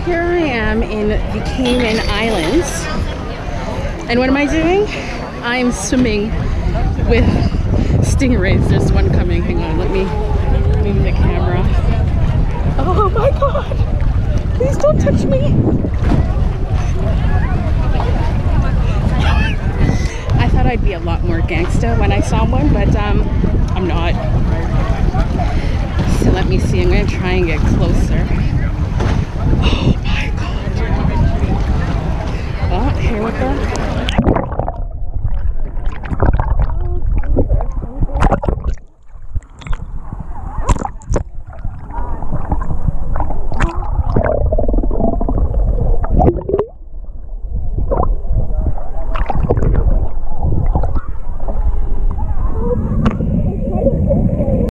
here I am in the Cayman Islands. And what am I doing? I'm swimming with stingrays. There's one coming. Hang on, let me move the camera. Oh my god! Please don't touch me! I thought I'd be a lot more gangsta when I saw one, but I'm not. So let me see. I'm going to try and get closer. Oh my god. Oh, here we go.